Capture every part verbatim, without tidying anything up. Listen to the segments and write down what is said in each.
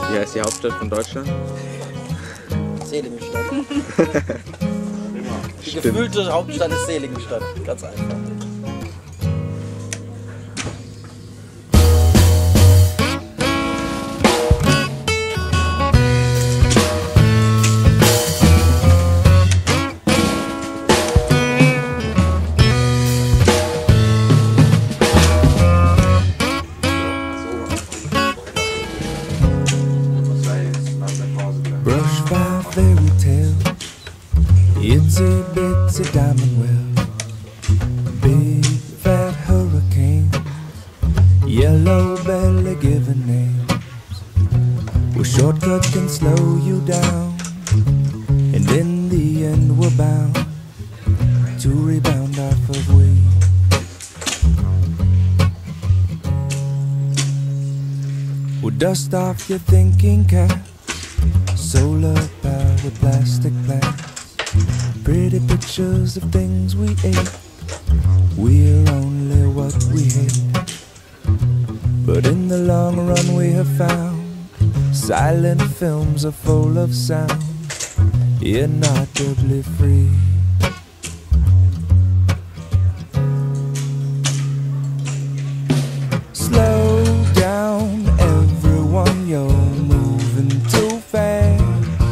Wie heißt die Hauptstadt von Deutschland? Seligenstadt. Die gefühlte Hauptstadt ist Seligenstadt. Ganz einfach. Brush by fairy tale, itsy bitsy diamond well, big fat hurricane, yellow belly giving names. Well, shortcut can slow you down, and in the end we're bound to rebound off of we. Well, dust off your thinking cap, solar powered plastic plants, pretty pictures of things we ate. We're only what we hate, but in the long run we have found silent films are full of sound, inaudibly free. Slow down everyone, you're moving too fast.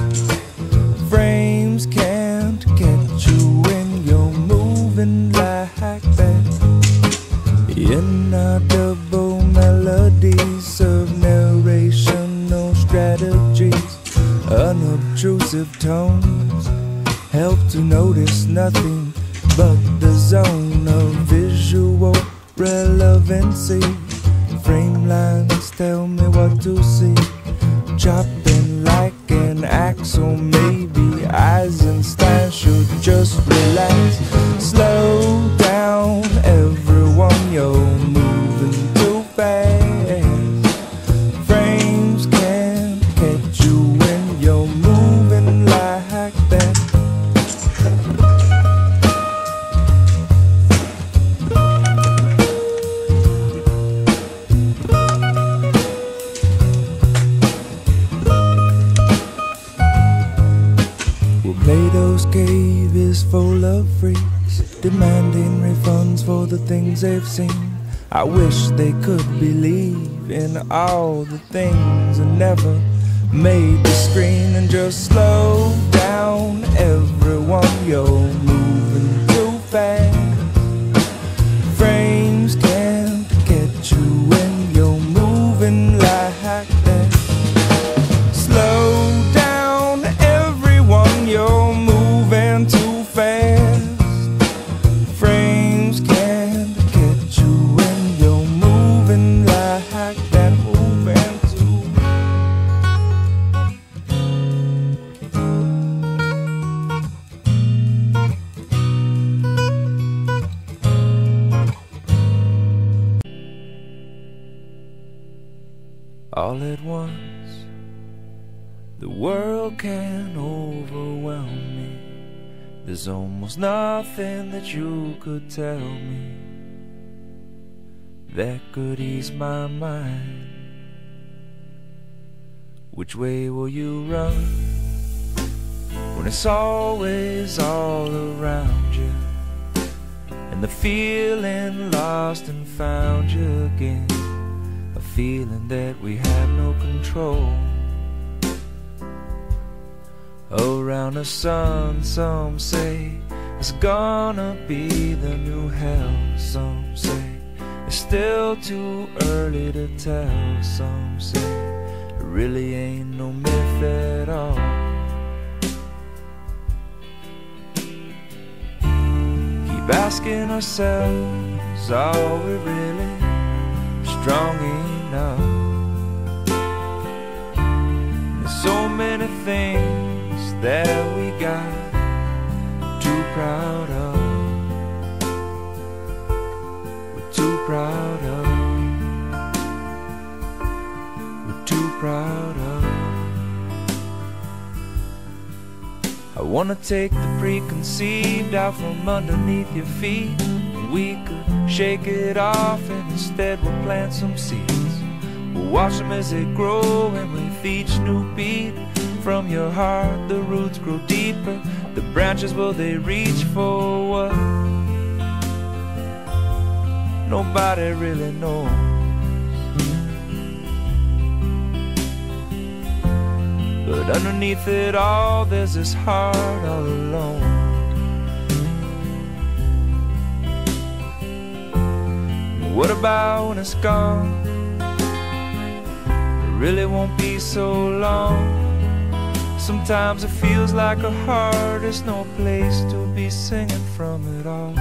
Frames can't catch you when you're moving like that. Inaudible melodies of narrational strategies, unobtrusive tones help to notice nothing but the zone of visual relevancy. Frame lines tell me what to see, chopping like an axle. Maybe Eisenstein should just relax. Slow down everyone, you're moving too fast. Frames can't catch you when you're moving like that. Plato's cave is full of freaks, demanding refunds for the things they've seen. I wish they could believe in all the things that never made the screen. And just slow down everyone, you're moving too fast. Frames can't catch you when you're moving like that. Slow down everyone, you're moving too fast. Frames can't catch you when you're moving like that. Moving too. All at once, the world can overwhelm me. There's almost nothing that you could tell me that could ease my mind. Which way will you run when it's always all around you, and the feeling lost and found you again, a feeling that we have no control? Around the sun, some say it's gonna be the new hell. Some say it's still too early to tell. Some say it really ain't no myth at all. Keep asking ourselves, are we really strong enough? There's so many things that we got too proud of. We're too proud of. We're too proud of. I wanna take the preconceived out from underneath your feet, and we could shake it off, and instead we'll plant some seeds. We'll watch them as they grow, and with each new beat from your heart, the roots grow deeper. The branches, will they reach for what? Nobody really knows. But underneath it all, there's this heart all alone. And what about when it's gone? It really won't be so long. Sometimes it feels like a heart is no place to be singing from it all.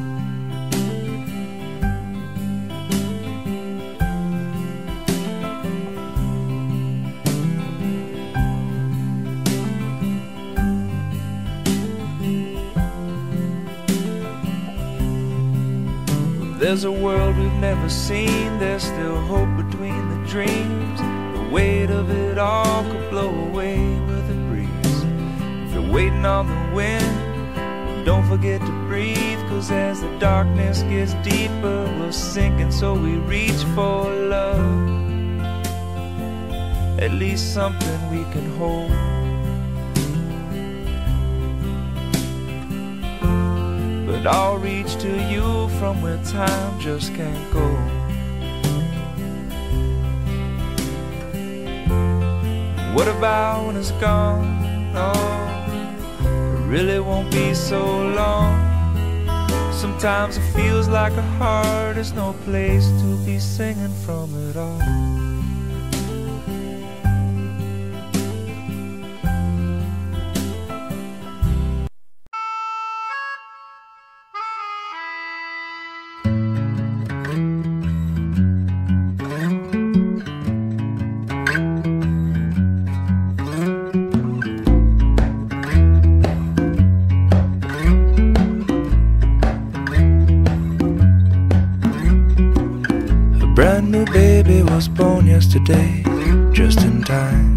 There's a world we've never seen, there's still hope between the dreams. The weight of it all could blow away with a breeze. If you're waiting on the wind, well, don't forget to breathe, 'cause as the darkness gets deeper, we're sinking, so we reach for love. At least something we can hold. But I'll reach to you from where time just can't go. What about when it's gone? Oh, it really won't be so long. Sometimes it feels like a heart is no place to be singing from it all. Brand new baby was born yesterday, just in time.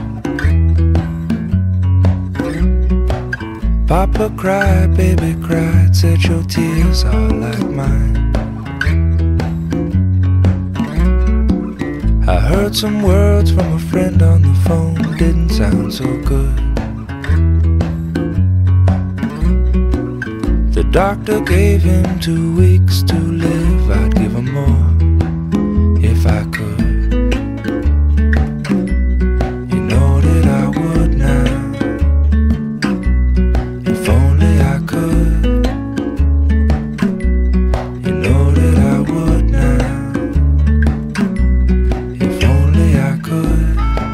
Papa cried, baby cried, said your tears are like mine. I heard some words from a friend on the phone, didn't sound so good. The doctor gave him two weeks to live, I'd give him more if I could. You know that I would now, if only I could. You know that I would now, if only I could.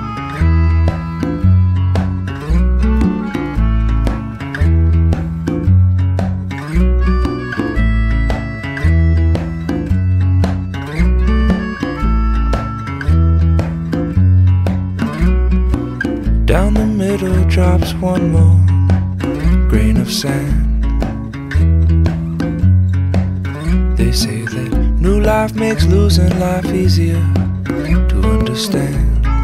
Down the middle drops one more grain of sand. They say that new life makes losing life easier to understand.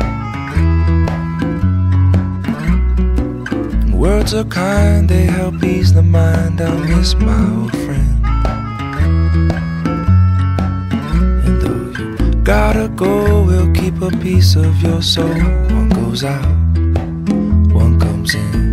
And words are kind, they help ease the mind. I miss my old friend. And though you gotta go, we'll keep a piece of your soul. One goes out, one comes in.